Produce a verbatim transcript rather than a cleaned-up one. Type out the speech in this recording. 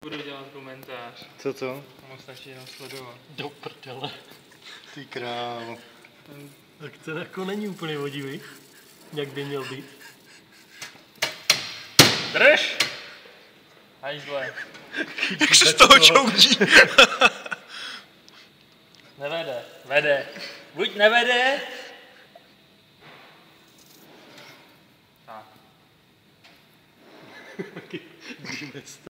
Budu dělat komentář. Co to? Mám stačí jenom sledovat. Do prdele. Ty krávo. Tak to jako není úplně vodivý, jak by měl být. Drž! Hajzle. Jak se z toho čoudí? Nevede. Vede. Buď nevede. Tak.